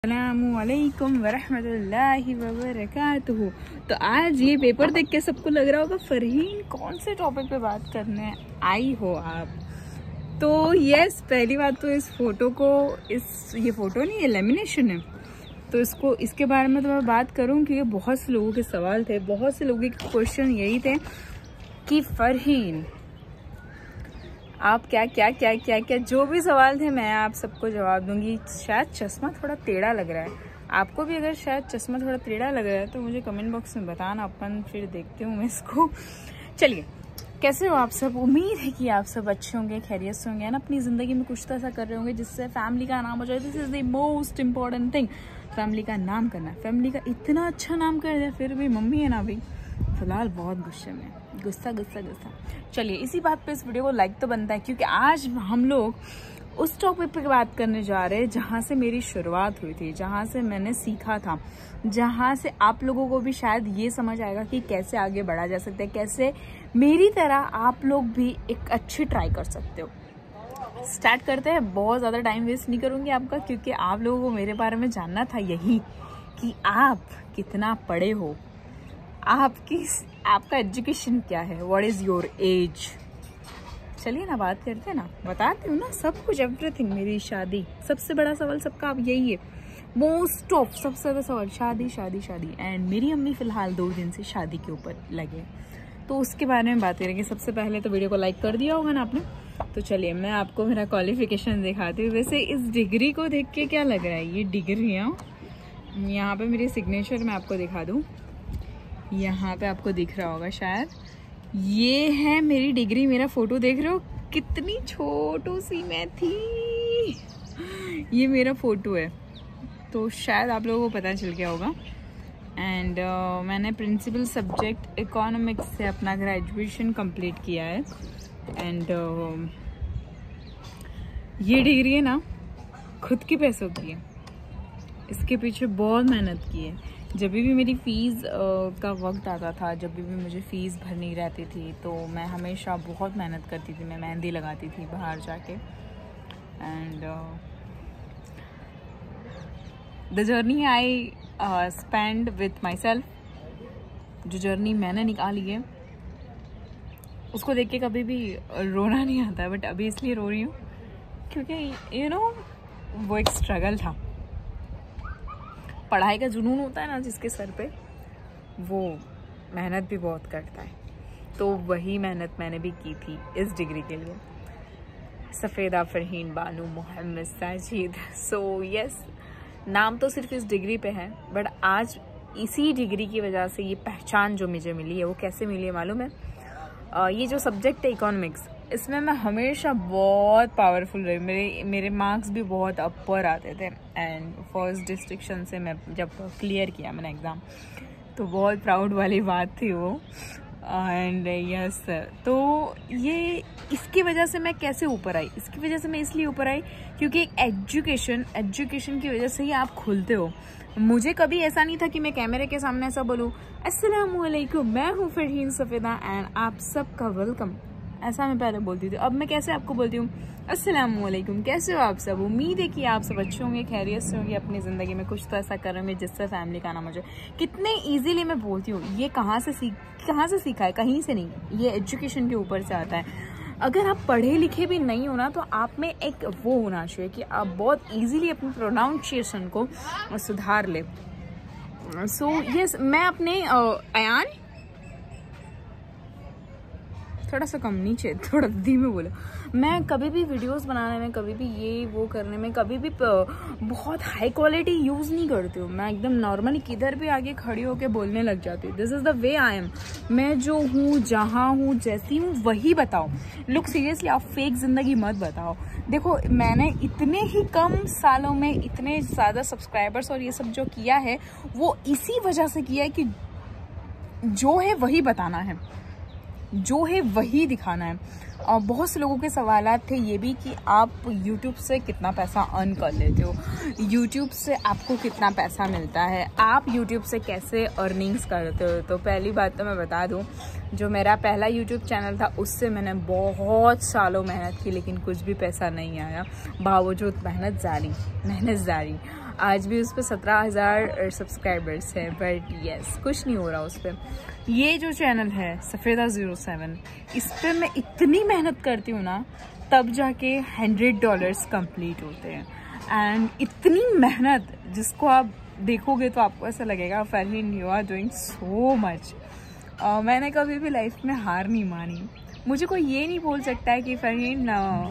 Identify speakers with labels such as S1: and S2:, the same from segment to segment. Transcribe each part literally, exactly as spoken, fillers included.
S1: अस्सलामुअलैकुम वरहमतुल्लाहि वबरकातुहू। तो आज ये पेपर देख के सबको लग रहा होगा फरहीन कौन से टॉपिक पे बात करने आई हो आप। तो यस, पहली बात तो इस फोटो को, इस ये फोटो नहीं, ये लेमिनेशन है, तो इसको इसके बारे में तो मैं बात करूँ क्योंकि बहुत से लोगों के सवाल थे, बहुत से लोगों के क्वेश्चन यही थे कि फरहीन आप क्या क्या क्या क्या क्या जो भी सवाल थे मैं आप सबको जवाब दूंगी। शायद चश्मा थोड़ा टेढ़ा लग रहा है, आपको भी अगर शायद चश्मा थोड़ा टेढ़ा लग रहा है तो मुझे कमेंट बॉक्स में बताना, अपन फिर देखती हूँ मैं इसको। चलिए, कैसे हो आप सब? उम्मीद है कि आप सब अच्छे होंगे, खैरियत से होंगे ना, अपनी ज़िंदगी में कुछ तो ऐसा कर रहे होंगे जिससे फैमिली का नाम हो जाए। This is the most important thing, family का नाम करना। फैमिली का इतना अच्छा नाम कर दिया, फिर भी मम्मी है ना भाई फिलहाल बहुत गुस्से में, गुस्सा गुस्सा गुस्सा। चलिए, इसी बात पे इस वीडियो को लाइक तो बनता है क्योंकि आज हम लोग उस टॉपिक पे बात करने जा रहे हैं जहाँ से मेरी शुरुआत हुई थी, जहाँ से मैंने सीखा था, जहाँ से आप लोगों को भी शायद ये समझ आएगा कि कैसे आगे बढ़ा जा सकता है, कैसे मेरी तरह आप लोग भी एक अच्छी ट्राई कर सकते हो। स्टार्ट करते हैं। बहुत ज़्यादा टाइम वेस्ट नहीं करूँगी आपका, क्योंकि आप लोगों को मेरे बारे में जानना था यही कि आप कितना पढ़े हो, आपकी आपका एजुकेशन क्या है, व्हाट इज़ योर एज। चलिए ना, बात करते हैं ना, बताती हूँ ना सब कुछ, एवरीथिंग। मेरी शादी, सबसे बड़ा सवाल सबका अब यही है, मोस्ट ऑफ सबसे ज़्यादा सवाल, शादी शादी शादी। एंड मेरी अम्मी फ़िलहाल दो दिन से शादी के ऊपर लगे, तो उसके बारे में बात करेंगे। सबसे पहले तो वीडियो को लाइक कर दिया होगा ना आपने। तो चलिए मैं आपको मेरा क्वालिफिकेशन दिखाती हूँ। वैसे इस डिग्री को देख के क्या लग रहा है, ये डिग्री है, यहाँ पे मेरी सिग्नेचर मैं आपको दिखा दूँ, यहाँ पे आपको दिख रहा होगा शायद, ये है मेरी डिग्री। मेरा फोटो देख रहे हो, कितनी छोटू सी मैं थी, ये मेरा फोटो है, तो शायद आप लोगों को पता चल गया होगा। एंड uh, मैंने प्रिंसिपल सब्जेक्ट इकोनॉमिक्स से अपना ग्रेजुएशन कंप्लीट किया है। एंड uh, ये डिग्री है ना, खुद के पैसों की है, इसके पीछे बहुत मेहनत की है। जब भी मेरी फ़ीस का वक्त आता था, जब भी मुझे फ़ीस भरनी रहती थी, तो मैं हमेशा बहुत मेहनत करती थी। मैं मेहंदी लगाती थी बाहर जाके। And the journey I spend with myself, जो जर्नी मैंने निकाली है उसको देख के कभी भी रोना नहीं आता है, बट अभी इसलिए रो रही हूँ क्योंकि यू नो वो एक स्ट्रगल था। पढ़ाई का जुनून होता है ना जिसके सर पे, वो मेहनत भी बहुत करता है, तो वही मेहनत मैंने भी की थी इस डिग्री के लिए। सफ़ेदा फरहीन बानू मोहम्मद साजिद। सो यस, नाम तो सिर्फ इस डिग्री पे है, बट आज इसी डिग्री की वजह से ये पहचान जो मुझे मिली है, वो कैसे मिली है मालूम है? uh, ये जो सब्जेक्ट है इकोनॉमिक्स, इसमें मैं हमेशा बहुत पावरफुल रही, मेरे मेरे मार्क्स भी बहुत अपर आते थे। एंड फर्स्ट डिस्ट्रिक्शन से मैं जब क्लियर किया मैंने एग्ज़ाम, तो बहुत प्राउड वाली बात थी वो। एंड यस, तो ये इसकी वजह से मैं कैसे ऊपर आई, इसकी वजह से मैं इसलिए ऊपर आई क्योंकि एजुकेशन एजुकेशन की वजह से ही आप खुलते हो। मुझे कभी ऐसा नहीं था कि मैं कैमरे के सामने ऐसा बोलूँ, अस्सलामुअलैकुम मैं हूँ फरहीन सफ़ेदा एंड आप सबका वेलकम, ऐसा मैं पहले बोलती थी। अब मैं कैसे आपको बोलती हूँ, अस्सलामुअलैकुम कैसे हो आप सब, उम्मीद है कि आप सब अच्छे होंगे, खैरियत से होंगे, अपनी ज़िंदगी में कुछ तो ऐसा करेंगे जिससे फैमिली का नाम हो जाए। कितने इजीली मैं बोलती हूँ। ये कहाँ से सीख कहाँ से सीखा है? कहीं से नहीं, ये एजुकेशन के ऊपर से आता है। अगर आप पढ़े लिखे भी नहीं हो ना, तो आप में एक वो होना चाहिए कि आप बहुत ईजीली अपनी प्रोनाउंसिएशन को सुधार ले। सो so, यस yes, मैं अपने अयान थोड़ा सा कम नीचे, थोड़ा धीमे बोला। मैं कभी भी वीडियोस बनाने में, कभी भी ये वो करने में, कभी भी बहुत हाई क्वालिटी यूज़ नहीं करती हूँ। मैं एकदम नॉर्मली किधर भी आगे खड़ी होकर बोलने लग जाती हूँ। This is the way I am. मैं जो हूँ, जहाँ हूँ, जैसी हूँ, वही बताओ। लुक सीरियसली, आप फेक ज़िंदगी मत बताओ। देखो, मैंने इतने ही कम सालों में इतने ज़्यादा सब्सक्राइबर्स और ये सब जो किया है, वो इसी वजह से किया है कि जो है वही बताना है, जो है वही दिखाना है। और बहुत से लोगों के सवालात थे ये भी कि आप YouTube से कितना पैसा अर्न कर लेते हो, YouTube से आपको कितना पैसा मिलता है, आप YouTube से कैसे अर्निंग्स करते हो। तो पहली बात तो मैं बता दूं, जो मेरा पहला YouTube चैनल था उससे मैंने बहुत सालों मेहनत की, लेकिन कुछ भी पैसा नहीं आया। बावजूद मेहनत जारी मेहनत जारी आज भी उस पर सत्रह हज़ार सब्सक्राइबर्स है, बट यस कुछ नहीं हो रहा उस पर। ये जो चैनल है सफ़ेदा ज़ीरो सेवन, इस पर मैं इतनी मेहनत करती हूँ ना, तब जाके हंड्रेड डॉलर्स कंप्लीट होते हैं। एंड इतनी मेहनत जिसको आप देखोगे तो आपको ऐसा लगेगा Farheen you are doing so much. मैंने कभी भी लाइफ में हार नहीं मानी। मुझे कोई ये नहीं बोल सकता है कि फरहीन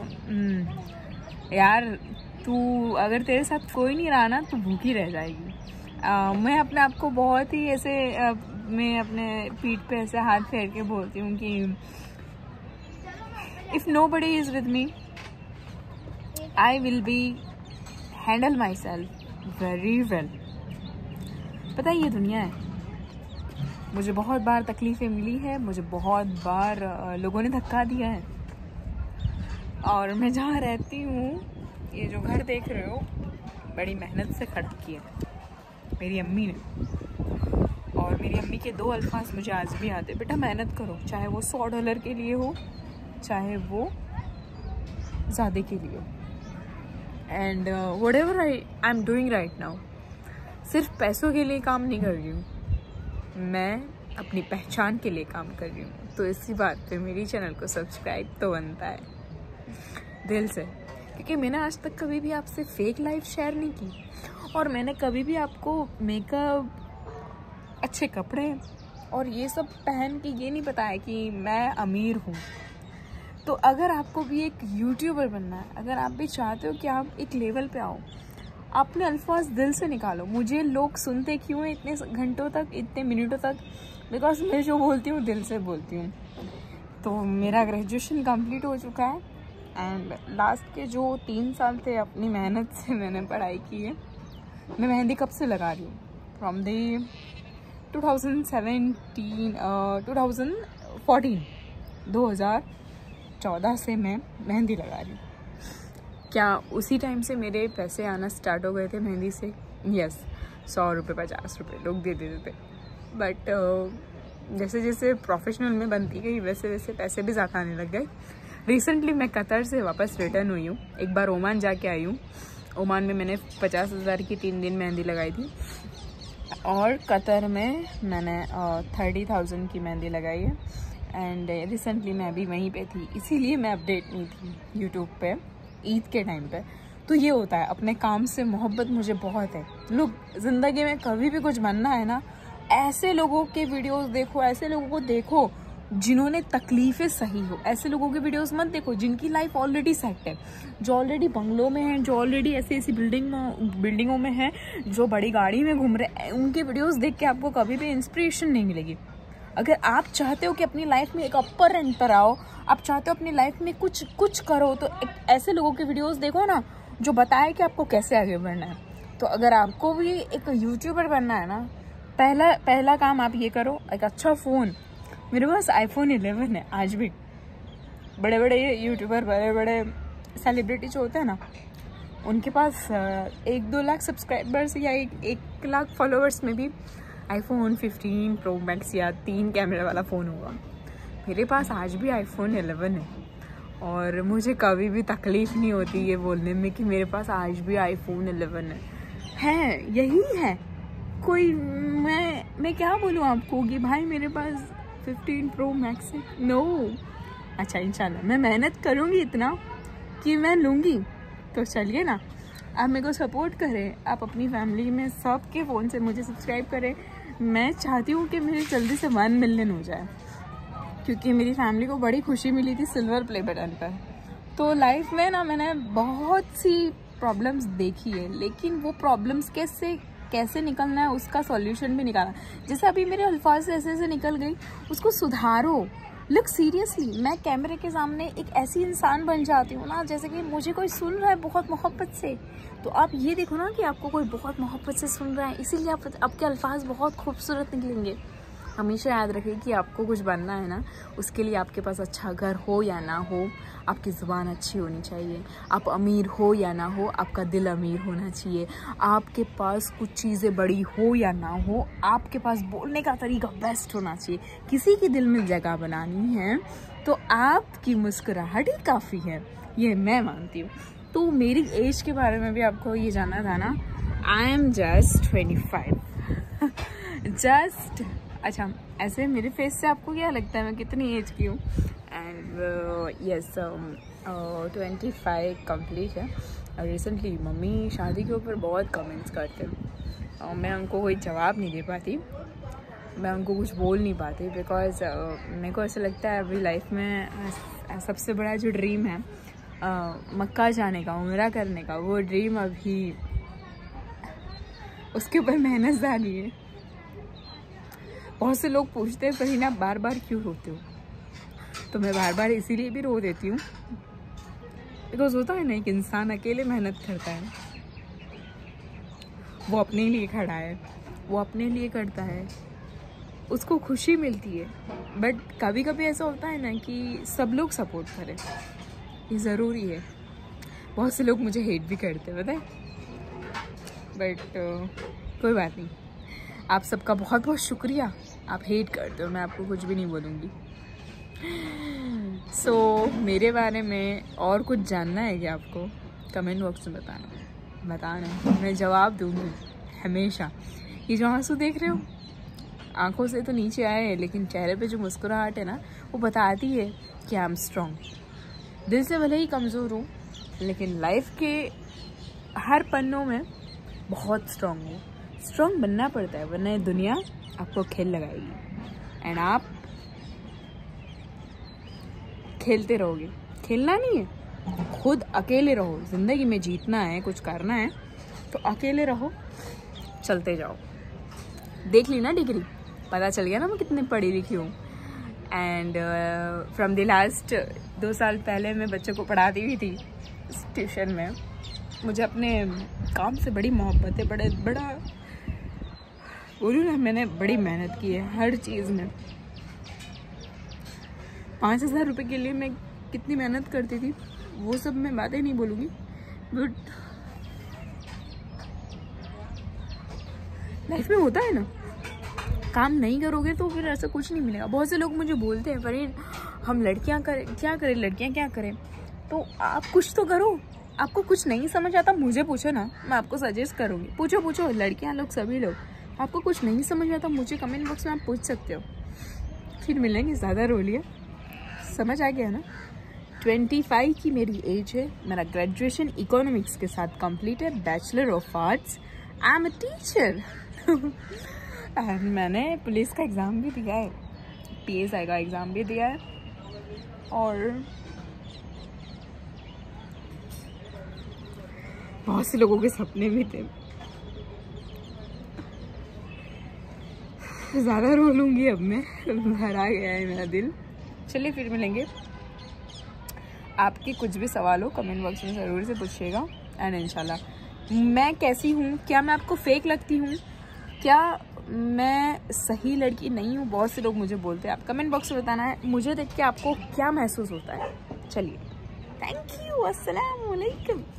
S1: यार तू अगर तेरे साथ कोई नहीं रहा ना तो भूखी रह जाएगी। uh, मैं अपने आप को बहुत ही ऐसे uh, मैं अपने पीठ पे ऐसे हाथ फेर के बोलती हूँ कि if nobody is with me I will be handle myself very well. पता है ये दुनिया है, मुझे बहुत बार तकलीफ़ें मिली है, मुझे बहुत बार लोगों ने धक्का दिया है, और मैं जहाँ रहती हूँ, ये जो घर देख रहे हो, बड़ी मेहनत से खड़ा किया मेरी अम्मी ने। और मेरी अम्मी के दो अल्फाज मुझे आज भी आते, बेटा मेहनत करो, चाहे वो सौ डॉलर के लिए हो, चाहे वो ज़्यादा के लिए हो। And whatever I I am doing right now, सिर्फ पैसों के लिए काम नहीं कर रही हूँ, मैं अपनी पहचान के लिए काम कर रही हूँ। तो इसी बात पे मेरी चैनल को सब्सक्राइब तो बनता है दिल से, क्योंकि मैंने आज तक कभी भी आपसे फेक लाइफ शेयर नहीं की, और मैंने कभी भी आपको मेकअप, अच्छे कपड़े और ये सब पहन के ये नहीं बताया कि मैं अमीर हूँ। तो अगर आपको भी एक यूट्यूबर बनना है, अगर आप भी चाहते हो कि आप एक लेवल पे आओ, अपने अल्फाज दिल से निकालो। मुझे लोग सुनते क्यों हैं इतने घंटों तक, इतने मिनटों तक? बिकॉज मैं जो बोलती हूँ दिल से बोलती हूँ। तो मेरा ग्रेजुएशन कंप्लीट हो चुका है, एंड लास्ट के जो तीन साल थे अपनी मेहनत से मैंने पढ़ाई की है। मैं मेहंदी कब से लगा रही हूँ? From the two thousand seventeen two thousand fourteen दो हज़ार चौदह से मैं मेहंदी लगा रही हूँ। क्या उसी टाइम से मेरे पैसे आना स्टार्ट हो गए थे मेहंदी से? यस, सौ रुपये पचास रुपये लोग दे देते थे, बट uh, जैसे जैसे प्रोफेशनल में बनती गई वैसे वैसे पैसे भी ज़्यादा आने लग गए। रिसेंटली मैं कतर से वापस रिटर्न हुई हूँ, एक बार ओमान जाके आई हूँ। ओमान में मैंने पचास हज़ार की तीन दिन मेहंदी लगाई थी, और कतर में मैंने थर्टी थाउजेंड की मेहंदी लगाई है। एंड रिसेंटली मैं अभी वहीं पे थी, इसीलिए मैं अपडेट नहीं थी यूट्यूब पे ईद के टाइम पे। तो ये होता है, अपने काम से मोहब्बत मुझे बहुत है। लोग ज़िंदगी में कभी भी कुछ बनना है ना, ऐसे लोगों के वीडियोस देखो, ऐसे लोगों को देखो जिन्होंने तकलीफ़ें सही हो। ऐसे लोगों के वीडियोस मत देखो जिनकी लाइफ ऑलरेडी सेट है, जो ऑलरेडी बंगलों में हैं, जो ऑलरेडी ऐसी ऐसी बिल्डिंग बिल्डिंगों में हैं, जो बड़ी गाड़ी में घूम रहे हैं। उनके वीडियोस देख के आपको कभी भी इंस्पिरेशन नहीं मिलेगी। अगर आप चाहते हो कि अपनी लाइफ में एक अपर एंड पर आओ, आप चाहते हो अपनी लाइफ में कुछ कुछ करो, तो एक ऐसे लोगों के वीडियोस देखो ना जो बताए कि आपको कैसे आगे बढ़ना है। तो अगर आपको भी एक यूट्यूबर बनना है ना, पहला पहला काम आप ये करो, एक अच्छा फ़ोन। मेरे पास आईफोन इलेवन है आज भी। बड़े बड़े यूट्यूबर, बड़े बड़े सेलिब्रिटी जो होते हैं ना, उनके पास एक दो लाख सब्सक्राइबर्स या एक एक लाख फॉलोअर्स में भी आईफोन फिफ्टीन प्रो मैक्स या तीन कैमरे वाला फ़ोन होगा। मेरे पास आज भी आईफोन इलेवन है, और मुझे कभी भी तकलीफ़ नहीं होती ये बोलने में कि मेरे पास आज भी आईफोन इलेवन है। है यही है। कोई मैं मैं क्या बोलूँ आपको कि भाई मेरे पास फिफ्टीन प्रो मैक्स है? नो। अच्छा, इंशाल्लाह मैं मेहनत करूँगी इतना कि मैं लूँगी। तो चलिए ना, आप मेरे को सपोर्ट करें, आप अपनी फैमिली में सबके फ़ोन से मुझे सब्सक्राइब करें। मैं चाहती हूँ कि मेरे जल्दी से वन मिलियन हो जाए, क्योंकि मेरी फैमिली को बड़ी खुशी मिली थी सिल्वर प्ले बटन पर। तो लाइफ में ना मैंने बहुत सी प्रॉब्लम्स देखी है, लेकिन वो प्रॉब्लम्स कैसे कैसे निकलना है उसका सॉल्यूशन भी निकाला। जैसे अभी मेरे अल्फाज से ऐसे ऐसे निकल गई, उसको सुधारो। लुक सीरियसली, मैं कैमरे के सामने एक ऐसी इंसान बन जाती हूँ ना, जैसे कि मुझे कोई सुन रहा है बहुत मोहब्बत से। तो आप ये देखो ना कि आपको कोई बहुत मोहब्बत से सुन रहा है, इसीलिए आप आपके अल्फाज बहुत खूबसूरत निकलेंगे। हमेशा याद रखें कि आपको कुछ बनना है ना, उसके लिए आपके पास अच्छा घर हो या ना हो, आपकी ज़ुबान अच्छी होनी चाहिए। आप अमीर हो या ना हो, आपका दिल अमीर होना चाहिए। आपके पास कुछ चीज़ें बड़ी हो या ना हो, आपके पास बोलने का तरीका बेस्ट होना चाहिए। किसी के दिल में जगह बनानी है तो आपकी मुस्कुराहट ही काफ़ी है, ये मैं मानती हूँ। तो मेरी एज के बारे में भी आपको ये जानना था ना, I am just twenty five just. अच्छा, ऐसे मेरे फेस से आपको क्या लगता है मैं कितनी एज की हूँ? And yes, twenty five complete है। और रिसेंटली मम्मी शादी के ऊपर बहुत कमेंट्स करते हैं और मैं उनको कोई जवाब नहीं दे पाती, मैं उनको कुछ बोल नहीं पाती, बिकॉज uh, मेरे को ऐसा लगता है अभी लाइफ में uh, सबसे बड़ा जो ड्रीम है uh, मक्का जाने का, उम्रा करने का, वो ड्रीम अभी उसके ऊपर मेहनत जानी है। बहुत से लोग पूछते हैं फरहीन बार बार क्यों रोते हो? तो मैं बार बार इसीलिए भी रो देती हूँ बिकॉज होता है ना, एक इंसान अकेले मेहनत करता है, वो अपने लिए खड़ा है, वो अपने लिए करता है, उसको खुशी मिलती है। बट कभी कभी ऐसा होता है ना कि सब लोग सपोर्ट करें, ये ज़रूरी है। बहुत से लोग मुझे हेट भी करते हैं, पता है, बट uh, कोई बात नहीं। आप सबका बहुत बहुत शुक्रिया, आप हेट करते हो, मैं आपको कुछ भी नहीं बोलूँगी। सो so, मेरे बारे में और कुछ जानना है क्या आपको? कमेंट बॉक्स में बताना बताना मैं जवाब दूँगी हमेशा। ये जो आंसू देख रहे हो, आंखों से तो नीचे आए हैं, लेकिन चेहरे पे जो मुस्कुराहट है ना, वो बताती है कि आई एम स्ट्रॉन्ग। दिल से भले ही कमज़ोर हूँ, लेकिन लाइफ के हर पन्नों में बहुत स्ट्रॉन्ग हूँ। स्ट्रॉन्ग बनना पड़ता है, वरना ये दुनिया आपको खेल लगाएगी एंड आप खेलते रहोगे। खेलना नहीं है, खुद अकेले रहो। ज़िंदगी में जीतना है, कुछ करना है तो अकेले रहो, चलते जाओ। देख ली ना डिग्री, पता चल गया ना मैं कितनी पढ़ी लिखी हूँ। एंड फ्रॉम द लास्ट दो साल पहले मैं बच्चों को पढ़ाती हुई थी ट्यूशन में। मुझे अपने काम से बड़ी मोहब्बत है, बड़े बड़ा बोलूँ ना, मैंने बड़ी मेहनत की है हर चीज़ में। पाँच हज़ार रुपये के लिए मैं कितनी मेहनत करती थी, वो सब मैं बातें नहीं बोलूँगी, बट लाइफ में होता है ना, काम नहीं करोगे तो फिर ऐसा कुछ नहीं मिलेगा। बहुत से लोग मुझे बोलते हैं फरहीन हम लड़कियां करें क्या करें, लड़कियां क्या करें? तो आप कुछ तो करो। आपको कुछ नहीं समझ आता मुझे पूछो ना, मैं आपको सजेस्ट करूँगी। पूछो पूछो, लड़कियां लोग सभी लोग, आपको कुछ नहीं समझ आता मुझे कमेंट बॉक्स में आप पूछ सकते हो। फिर मिलेंगे, ज़्यादा रो लिया, समझ आ गया ना। ट्वेंटी फाइव की मेरी एज है, मेरा ग्रेजुएशन इकोनॉमिक्स के साथ कंप्लीट है, bachelor of arts, I am a teacher. And मैंने पुलिस का एग्ज़ाम भी दिया है, पी एस आई का एग्ज़ाम भी दिया है, और बहुत से लोगों के सपने भी थे। ज़्यादा रो लूँगी अब मैं, भरा गया है मेरा दिल। चलिए फिर मिलेंगे। आपके कुछ भी सवाल हो कमेंट बॉक्स में ज़रूर से पूछिएगा। एंड इंशाल्लाह मैं कैसी हूँ, क्या मैं आपको फेक लगती हूँ, क्या मैं सही लड़की नहीं हूँ? बहुत से लोग मुझे बोलते हैं, आप कमेंट बॉक्स में बताना है मुझे देख के आपको क्या महसूस होता है। चलिए, थैंक यू, अस्सलाम वालेकुम।